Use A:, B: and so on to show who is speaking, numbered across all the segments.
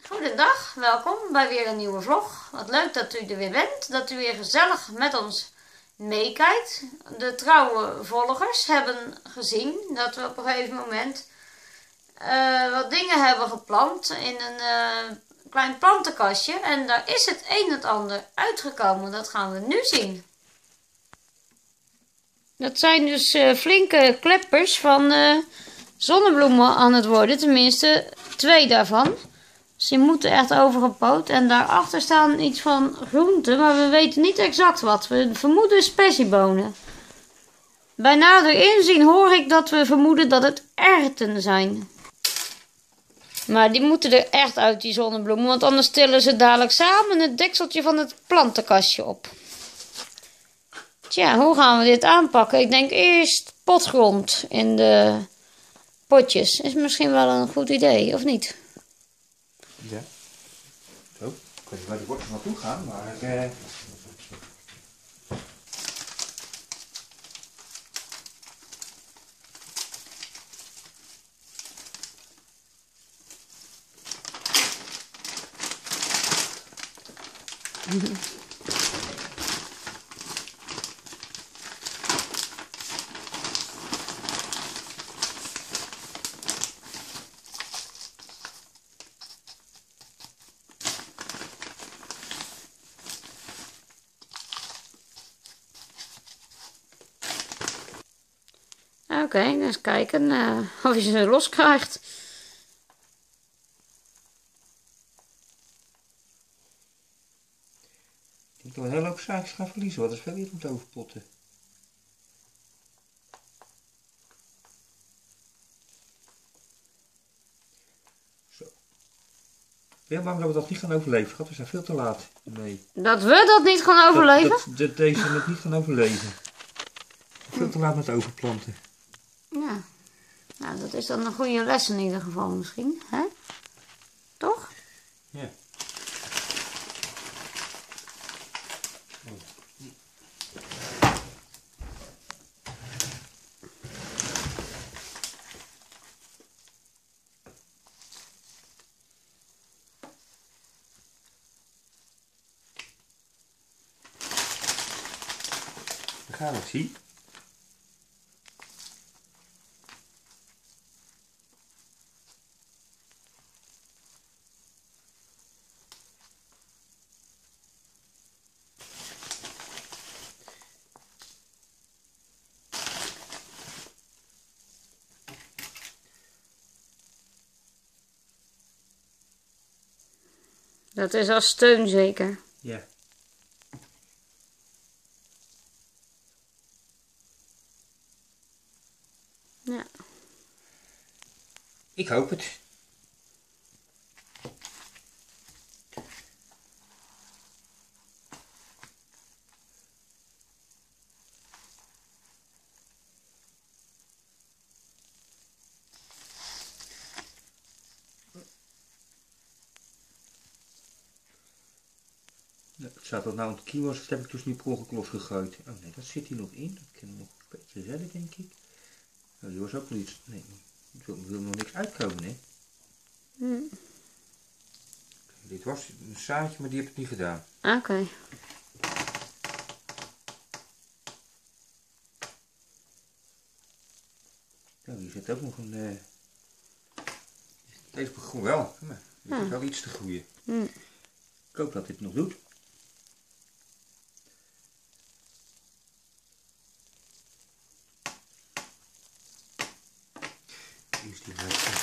A: Goedendag, welkom bij weer een nieuwe vlog. Wat leuk dat u er weer bent, dat u weer gezellig met ons meekijkt. De trouwe volgers hebben gezien dat we op een gegeven moment wat dingen hebben geplant in een klein plantenkastje. En daar is het een en het ander uitgekomen, dat gaan we nu zien. Dat zijn dus flinke kleppers van zonnebloemen aan het worden, tenminste 2 daarvan. Ze moeten echt overgepoot en daarachter staan iets van groenten, maar we weten niet exact wat. We vermoeden sperziebonen. Bij nader inzien hoor ik dat we vermoeden dat het erwten zijn. Maar die moeten er echt uit, die zonnebloemen, want anders tillen ze dadelijk samen het dekseltje van het plantenkastje op. Tja, hoe gaan we dit aanpakken? Ik denk eerst potgrond in de potjes. Is misschien wel een goed idee, of niet?
B: Ja. Zo. Ik weet niet waar die wortels naartoe gaan, maar...
A: Oké, eens kijken of je ze los krijgt.
B: Ik denk dat we een hele hoop zaakjes gaan verliezen, want dat is veel weer om te overpotten. Zo. Ben je bang dat we dat niet gaan overleven? Schat? We zijn veel te laat. Nee.
A: Dat we dat niet gaan overleven?
B: Dat deze het niet gaan overleven. Veel te laat met overplanten.
A: Ja. Nou, dat is dan een goede les in ieder geval misschien, hè? Toch?
B: Ja. We gaan het zien.
A: Dat is als steun zeker.
B: Ja.
A: Ja.
B: Ik hoop het. Ja, het staat dat nou een kilo was, dat heb ik dus niet per ongeluk losgegooid. Oh nee, dat zit hier nog in. Dat kan nog een beetje redden, denk ik. Oh, die was ook wel iets. Nee, er wil nog niks uitkomen, hè? Dit was een zaadje, maar die heb ik niet gedaan.
A: Oké.
B: Nou, hier zit ook nog een... Deze begon wel. Maar dit is wel iets te groeien. Ik hoop dat dit nog doet. Hier is die ruimte.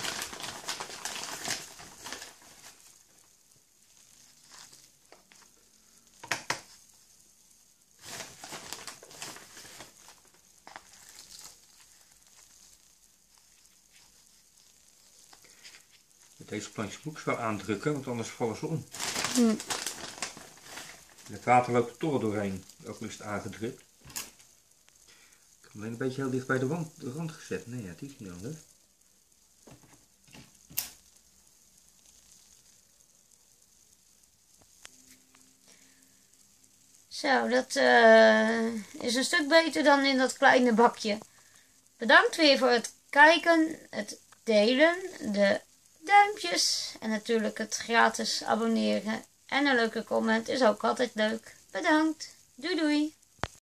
B: Deze plantjes moet ik wel aandrukken, want anders vallen ze om. Het water loopt er toch doorheen, ook al is het aangedrukt. Ik heb hem alleen een beetje heel dicht bij de rand gezet. Nee, ja, het is niet anders.
A: Zo, dat is een stuk beter dan in dat kleine bakje. Bedankt weer voor het kijken, het delen, de duimpjes. En natuurlijk het gratis abonneren. En een leuke comment is ook altijd leuk. Bedankt. Doei doei.